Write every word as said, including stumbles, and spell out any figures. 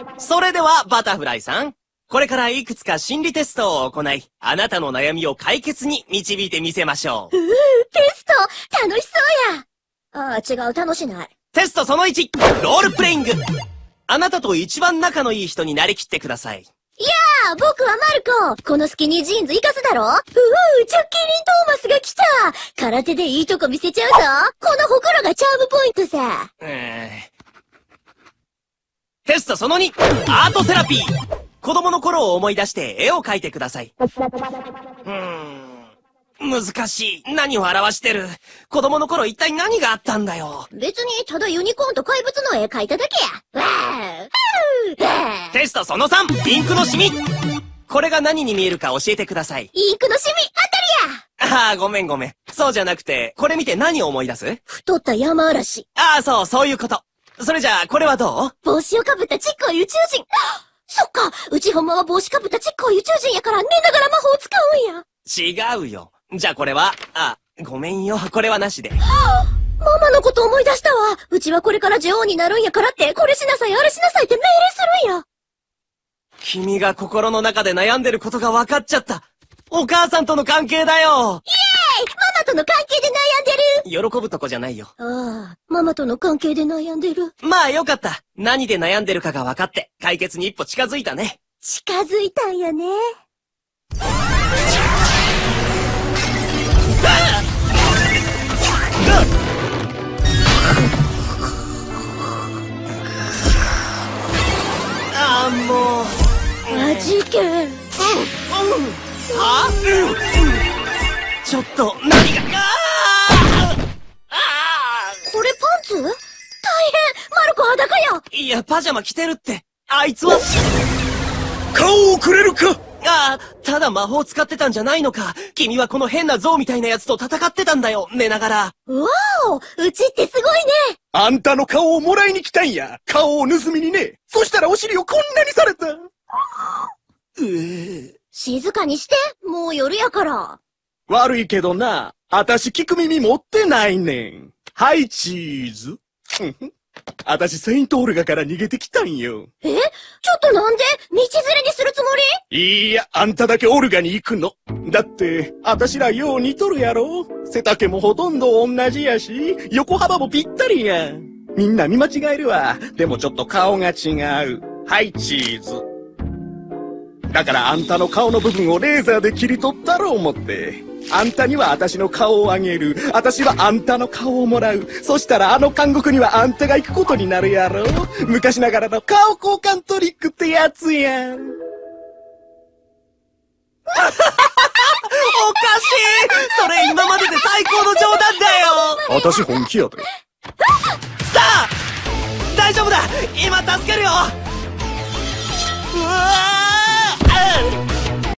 それでは、バタフライさん。これからいくつか心理テストを行い、あなたの悩みを解決に導いてみせましょう。 うー、テスト、楽しそうや。ああ、違う、楽しない。 テストそのいち、ロールプレイング。あなたと一番仲のいい人になりきってください。 いやあ、僕はマルコ。このスキニージーンズ活かすだろ。うう、チャッキーリン・トーマスが来た。空手でいいとこ見せちゃうぞ。このほくろがチャームポイントさ。 うーん。テストそのに、アートセラピー。子供の頃を思い出して絵を描いてください。うーん。難しい。何を表してる。子供の頃一体何があったんだよ。 別にただユニコーンと怪物の絵描いただけや。わーテストそのさん、インクのシミ。これが何に見えるか教えてください。 インクのシミ、当たりや。 ああ、ごめんごめん。そうじゃなくて、これ見て何を思い出す？ 太った山嵐。 ああ、そう、そういうこと。それじゃあ、これはどう？ 帽子をかぶったちっこい宇宙人。そっか、うちほんまは帽子かぶったちっこい宇宙人やから寝ながら魔法を使うんや。 違うよ。じゃあこれは、あ、ごめんよ。これはなしで。 ママのこと思い出したわ。うちはこれから女王になるんやからって、これしなさい、あれしなさいって命令するんや。 君が心の中で悩んでることが分かっちゃった。お母さんとの関係だよ。イエーイ！ ママとの関係で悩んでる。喜ぶとこじゃないよ。 ああ、ママとの関係で悩んでる。 まあよかった。何で悩んでるかが分かって、解決に一歩近づいたね。 近づいたんやね。 ああ、もう。 味気。うん、うん。 は？うん、ちょっと、何が、ああこれパンツ？大変！マルコ裸や！ いや、パジャマ着てるって。あいつは、 顔をくれるか！ ああ、ただ魔法使ってたんじゃないのか。君はこの変な象みたいなやつと戦ってたんだよ、寝ながら。 わお！うちってすごいね！ あんたの顔をもらいに来たんや。顔を盗みにね。そしたらお尻をこんなにされた。うえ。静かにして。もう夜やから。 悪いけどな。あたし聞く耳持ってないねん。はい、チーズ。あたしセイントオルガから逃げてきたんよ。 え？ちょっとなんで？道連れにするつもり？ いや、あんただけオルガに行くの。だって、あたしらよう似とるやろ。背丈もほとんど同じやし、横幅もぴったりや。みんな見間違えるわ。でもちょっと顔が違う。はい、チーズ。だからあんたの顔の部分をレーザーで切り取ったろう思って。あんたにはあたしの顔をあげる。あたしはあんたの顔をもらう。そしたらあの監獄にはあんたが行くことになるやろ。昔ながらの顔交換トリックってやつやん。 おかしい！それ今までで最高の冗談だよ！ あたし本気やで。 スター！大丈夫だ！今助けるよ！うわー！